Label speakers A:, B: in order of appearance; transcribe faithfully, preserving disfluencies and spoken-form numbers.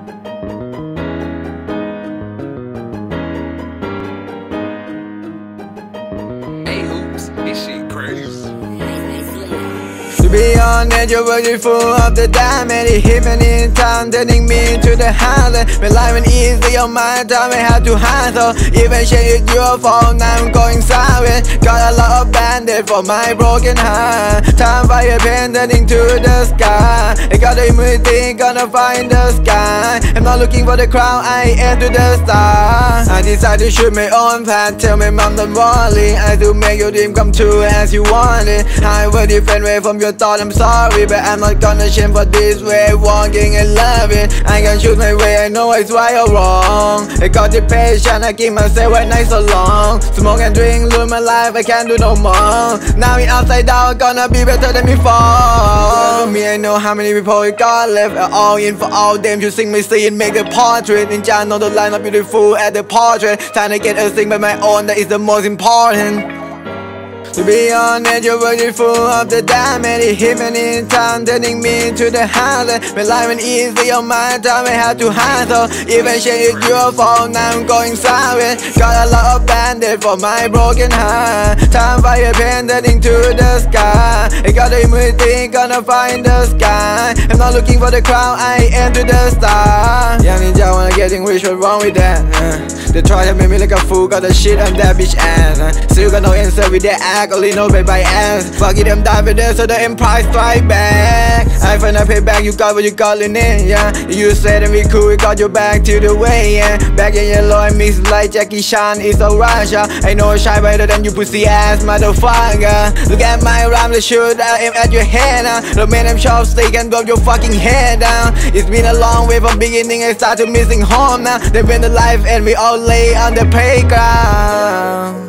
A: Hey hoops, this shit crazy.
B: To be honest, you're really full of the diamond. It hit me in time, turning me to the heartless. When life ain't easy on my time, I had to hustle. Even shit it's your fault, now I'm going silent. Got a lot of bandage for my broken heart. Time fire pain turning to the sky. I got the immunity, gonna find the sky. I'm not looking for the crown, I aim to the star. I decide to shoot my own path. Tell me mom don't worry, I do make your dream come true as you want it. I have a different way from your thought, I'm sorry, but I'm not gonna shame for this way. Walking and loving, I can choose my way, I know it's right or wrong. I got the patience, I keep myself at night so long. Smoke and drink, lose my life, I can't do no more. Now we upside down, gonna be better than before. For me, I know how many people we got left. All in for all them, you sing me scene, make the portrait. Ninja know the line of beautiful at the portrait. Time to get a thing by my own, that is the most important. To be honest, you're really full of the diamond. It hit me in time, turning me to the heartless. When life ain't easy on my time, I had to hustle. Even shit it's your fault, now I'm going silent. Got a lot of bandage for my broken heart. Time fire pain turning to the sky. I got the immunity, gonna find the sky. I'm not looking for the crown, I aim to the star. Young ninja wanna getting rich, what's wrong with that? Uh, they try to make me like a fool, got the shit on that bitch ass. Uh, still got no answer with that ass. Only know by by ass. Fuck it, them die with this, so the empire strike back. I finna pay back, you got what you calling in, yeah. You said that we cool, we got your back to the way, yeah. Back in yellow and mix like Jackie Chan, it's a Russia. I know a shy better than you pussy ass motherfucker. Look at my rhyme, the shoot, I aim at your head, uh. Look man, I'm sharp stick and drop your fucking head down. It's been a long way from beginning, I started missing home now. Then when the life and we all lay on the playground.